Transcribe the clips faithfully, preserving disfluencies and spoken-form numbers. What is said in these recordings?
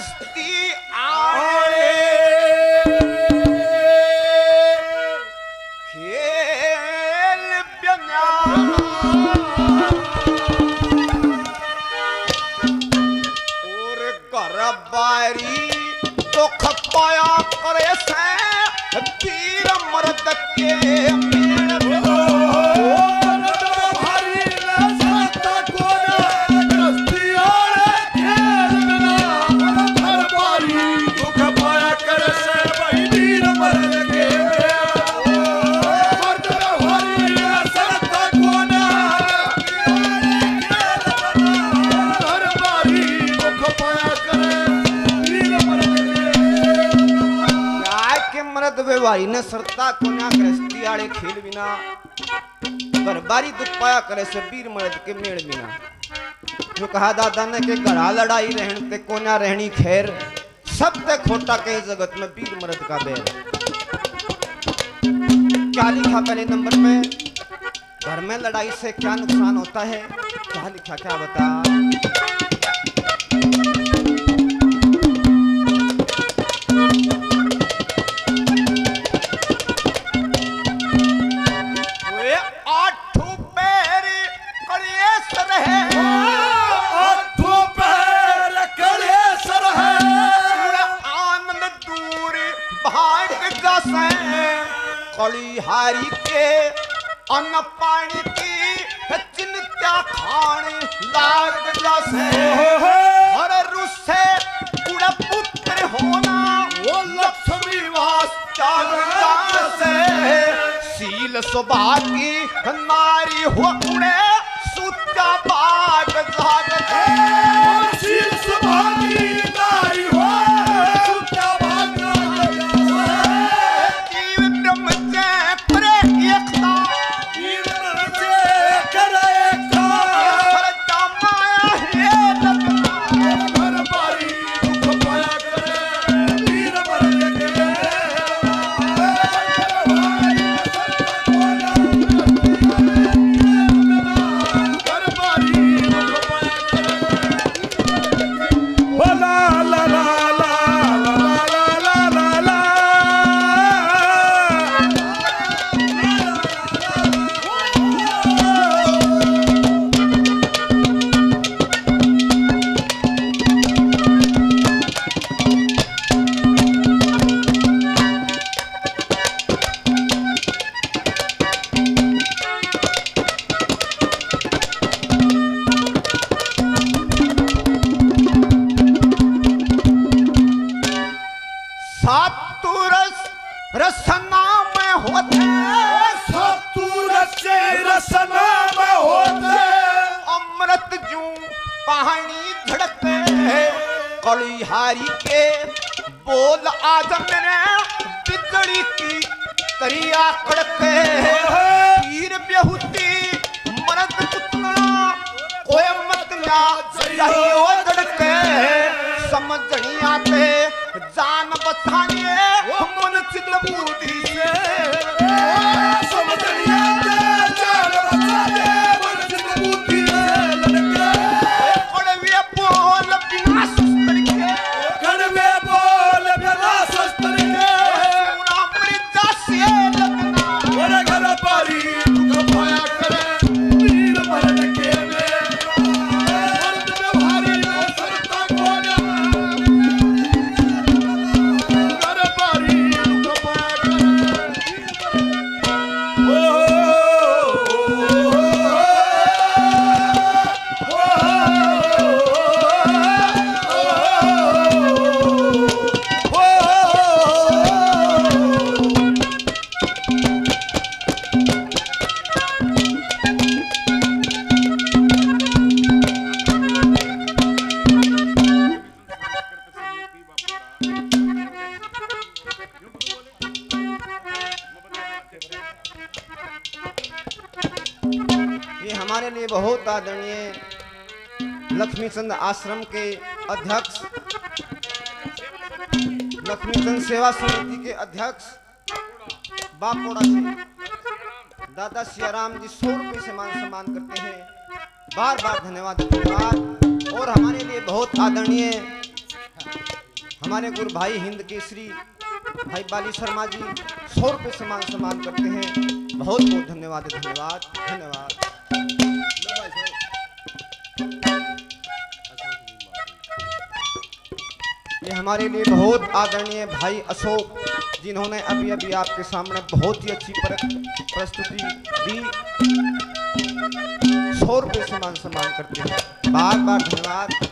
गृहस्थी आए खेल व्यंगा और घर बारी तो खपाया करे से तीर मर्द के भाई ने सरता कोना गृहस्थी आड़े खेल बिना घरबारी दुख पाया करे से वीर मर्द के मेड़ बिना जो कहा दादा ने के घड़ा लड़ाई रहन ते कोना रहनी खैर सब ते खोटा के जगत में वीर मर्द का बैर। क्या लिखा पहले नंबर पे घर में लड़ाई से क्या नुकसान होता है, क्या लिखा क्या बता। कलिहारी के अन्न पानी की चिंता खाने लाग जैसे हर रुसे पूरा पुत्र होना वो लक्ष्मी वास चांदा से सील सुबह की नारी हो उड़े सुच्चा बाग जाग सील सुबह की नारी हो सुच्चा बाग रसना में होते से रसना में होते अमृत जू पानी धड़कते कलिहारी के बोल आज मेरे बिगड़ी की तरिया कड़के वीर बेहुती मर्द पुतना कोई मत ना चाहिए धड़के समझनी आते जान बचाने मन चित बुद्धि से समझनी आते जान बचाने मन चित बुद्धि से लड़के कड़वे बोल बिना शस्त्र के कड़वे बोल बिना शस्त्र के पूरा मृदा से लगना और घर पारी दुख पाया करे वीर मर्द के में मर्द में भारी न सरता कोना हमारे लिए बहुत आदरणीय लक्ष्मीचंद आश्रम के अध्यक्ष, लक्ष्मीचंद सेवा समिति के अध्यक्ष बापोड़ा से दादा सियाराम जी सौ रुपये से मान सम्मान करते हैं। बार बार धन्यवाद धन्यवाद। और हमारे लिए बहुत आदरणीय हमारे गुरु भाई हिंद केसरी भाई बाली शर्मा जी सौ रुपये सम्मान सम्मान करते हैं। बहुत बहुत धन्यवाद धन्यवाद धन्यवाद। ये हमारे लिए बहुत आदरणीय भाई अशोक जिन्होंने अभी अभी आपके सामने बहुत ही अच्छी प्रस्तुति दी। सौ रुपये सम्मान सम्मान करते हैं। बार बार धन्यवाद।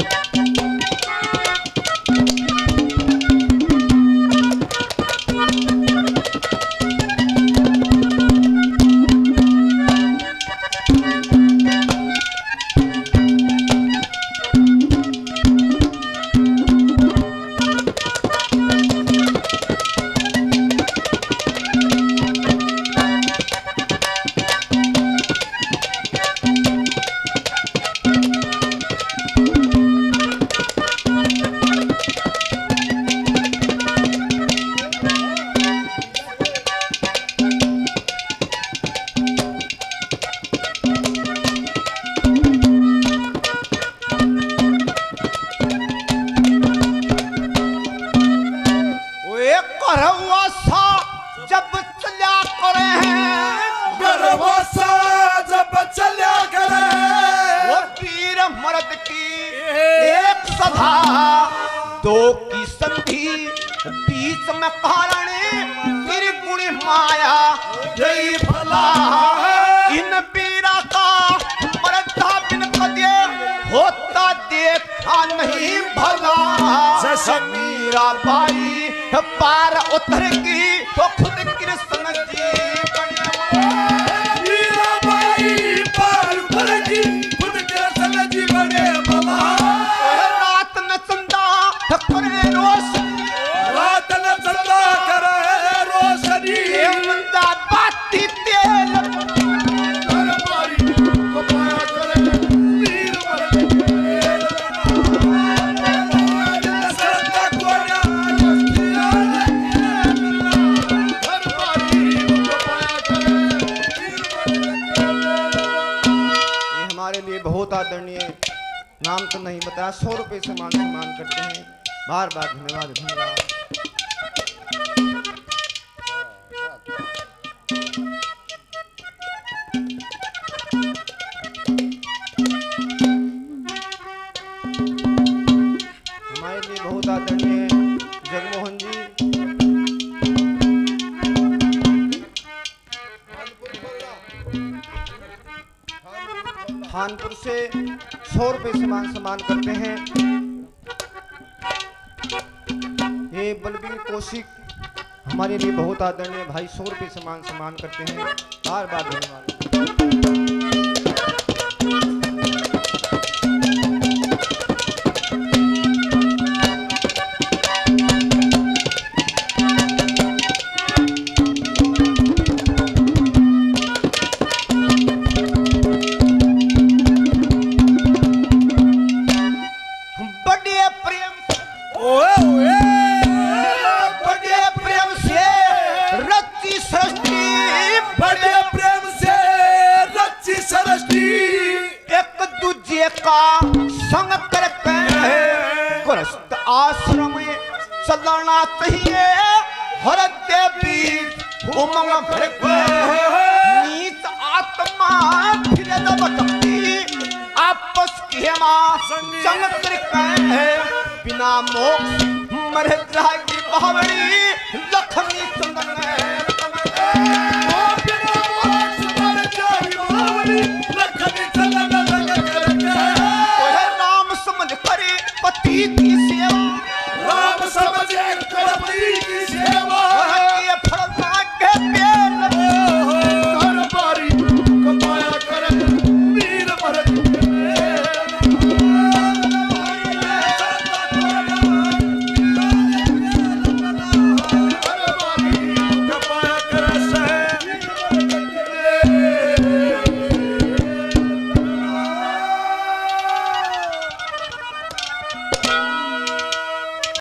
मर्द की एक सभा दो की संधि बीच में कारण त्रिगुण माया जय भला इन बीरा का मर्दा बिन पदे होता देखा नहीं भला। जैसे मीरा बाई पार उतर की तो खुद कृष्ण जी मीरा बाई पार उतर की खुद कृष्ण जी बने भला। रात न चंदा करे रोशनी रात न चंदा करे रोशनी मंदा बाती तेल बहुत आदरणीय नाम तो नहीं बताया। सौ रुपये से मान सम्मान करते हैं। बार बार धन्यवाद धन्यवाद। हमारे लिए बहुत आदरणीय जगमोहन जी खानपुर से सौ रुपये सम्मान सम्मान करते हैं। ये बलबीर कौशिक हमारे लिए बहुत आदरणीय भाई सौ रुपये सम्मान सम्मान करते हैं। बार बार धन्यवाद। संग करके गृहस्थ आश्रम में चलना चाहिए। हर देवी उमंग भर नीच आत्मा फिर भटकती आपस की मां संग करके बिना मोक्ष मर जाएगी बावड़ी लक्ष्मी चंदन